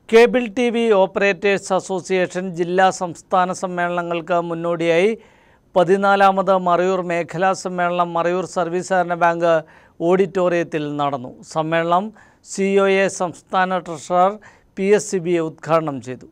Cable TV. Operators association ജില്ലാ സംസ്ഥാന സമ്മേളനങ്ങൾക്ക് മുന്നോടിയായി 14ാമത് മറയൂർ മേഖലാ സമ്മേളനം മറയൂർ സർവീസ് സഹകരണ ബാങ്ക് ഓഡിറ്റോറിയത്തിൽ നടന്നു. സമ്മേളനം COA സംസ്ഥാന ട്രഷറർ PSCB ഉദ്ഘാടനം ചെയ്തു.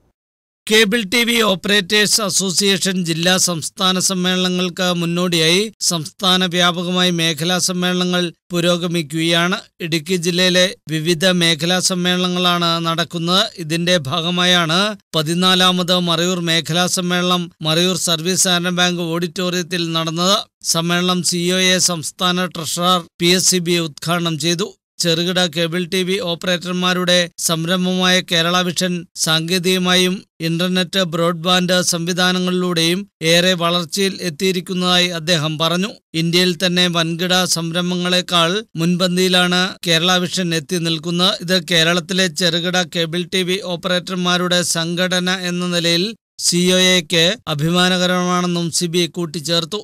Cable TV. ഓപ്പറേറ്റേഴ്സ് അസോസിയേഷൻ ജില്ലാ സംസ്ഥാന സമ്മേളനങ്ങൾക്ക് മുന്നോടിയായി സംസ്ഥാന വ്യാപകമായി മേഖലാ സമ്മേളനങ്ങൾ പുരോഗമിക്കുകയാണ്. ഇടുക്കി ജില്ലയിലെ വിവിധ മേഖലാ സമ്മേളനങ്ങളാണ് നടക്കുന്നത്. ഇതിന്റെ ഭാഗമായാണ് 14ാമത് മറയൂർ മേഖലാ സമ്മേളനം മറയൂർ സർവീസ് സഹകരണ ബാങ്ക് ഓഡിറ്റോറിയത്തിൽ നടന്നത്. സമ്മേളനം COA സംസ്ഥാന ട്രഷറർ PSCB ഉദ്ഘാടനം ചെയ്തു. ചെറുകിട കേബിൾ ടി.വി. ഓപ്പറേറ്റർമാരുടെ സംരംഭമായ കേരള വിഷൻ സാങ്കേതികമായും ഇന്റർനെറ്റ് ബ്രോഡ്ബാൻഡ് സംവിധാനങ്ങളിലൂടെയും ഏറെ വളർച്ചയിൽ എത്തിയിരിക്കുന്നതായി അദ്ദേഹം പറഞ്ഞു. ഇന്ത്യയിൽ തന്നെ വൻകിട സംരംഭങ്ങളെക്കാൾ മുൻപന്തിയിലാണ് കേരള വിഷൻ എത്തി നിൽക്കുന്നത്. ഇത് കേരളത്തിലെ ചെറുകിട കേബിൾ ടി.വി. ഓപ്പറേറ്റർമാരുടെ സംഘടന എന്ന നിലയിൽ COAയ്ക്ക് അഭിമാനകരമാണെന്നും CB കൂട്ടിച്ചേർത്തു.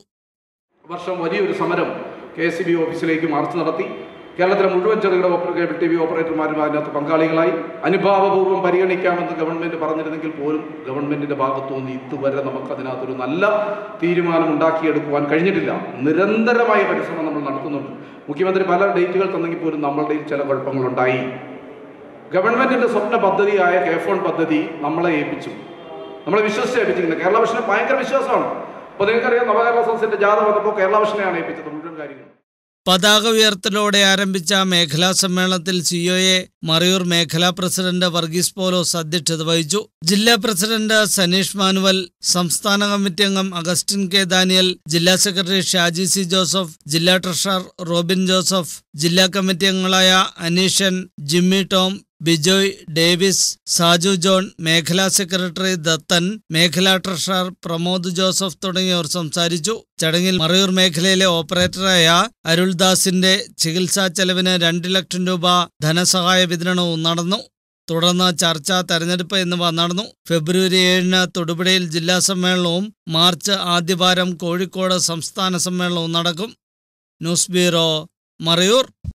വർഷം വലിയൊരു സമരം KSCB ഓഫീസിലേക്ക് മാർച്ച് നടത്തി. കേരളത്തിലെ മുഴുവൻ ചെറുകിട കേബിൾ ടി.വി. ഓപ്പറേറ്റർമാരും അതിനകത്ത് പങ്കാളികളായി. അനുഭാവപൂർവ്വം പരിഗണിക്കാമെന്ന് ഗവൺമെൻറ് പറഞ്ഞിരുന്നെങ്കിൽ പോലും ഗവൺമെൻറ്റിൻ്റെ ഭാഗത്തുനിന്ന് ഇതുവരെ നമുക്കതിനകത്തൊരു നല്ല തീരുമാനം ഉണ്ടാക്കിയെടുക്കുവാൻ കഴിഞ്ഞിട്ടില്ല. നിരന്തരമായ പരിശ്രമം നമ്മൾ നടത്തുന്നുണ്ട്. മുഖ്യമന്ത്രി പല ഡേറ്റുകൾ തന്നെങ്കിൽ പോലും നമ്മളുടെ ചില കുഴപ്പങ്ങളുണ്ടായി. ഗവൺമെൻറ്റിൻ്റെ സ്വപ്ന പദ്ധതിയായ K-Phone പദ്ധതി നമ്മളെ ഏൽപ്പിച്ചു. നമ്മളെ വിശ്വസിച്ച് ഏൽപ്പിച്ചിരിക്കുന്നത് കേരള വിഷനെ ഭയങ്കര വിശ്വാസമാണ്. അപ്പോൾ നിങ്ങൾക്കറിയാം, നവകേരള സദസ്സിൻ്റെ ജാഥ വന്നപ്പോൾ കേരള വിഷനെയാണ് ഏൽപ്പിച്ചത് മുഴുവൻ കാര്യങ്ങൾ. പതാക ഉയർത്തലോടെ ആരംഭിച്ച മേഖലാ സമ്മേളനത്തിൽ COA മറയൂർ മേഖലാ പ്രസിഡന്റ് വർഗീസ് പോലോസ് അധ്യക്ഷത വഹിച്ചു. ജില്ലാ പ്രസിഡന്റ് സനീഷ് മാനുവൽ, സംസ്ഥാന കമ്മിറ്റി അംഗം അഗസ്റ്റിൻ K. ദാനിയൽ, ജില്ലാ സെക്രട്ടറി ഷാജി C. ജോസഫ്, ജില്ലാ ട്രഷറർ റോബിൻ ജോസഫ്, ജില്ലാ കമ്മിറ്റി അംഗങ്ങളായ അനീഷൻ, ജിമ്മി ടോം, ബിജോയ്, ഡേവിസ്, സാജു ജോൺ, മേഖലാ സെക്രട്ടറി ദത്തൻ, മേഖലാ ട്രഷറർ പ്രമോദ് ജോസഫ് തുടങ്ങിയവർ സംസാരിച്ചു. ചടങ്ങിൽ മറയൂർ മേഖലയിലെ ഓപ്പറേറ്ററായ അരുൾദാസിന്റെ ചികിത്സാ ചെലവിന് 2 ലക്ഷം രൂപ ധനസഹായ വിതരണവും നടന്നു. തുടർന്ന് ചർച്ച, തെരഞ്ഞെടുപ്പ് എന്നിവ നടന്നു. ഫെബ്രുവരി 7-ന് തൊടുപുഴയിൽ ജില്ലാ സമ്മേളനവും മാർച്ച് ആദ്യവാരം കോഴിക്കോട് സംസ്ഥാന സമ്മേളനവും നടക്കും. News bureau, Marayur.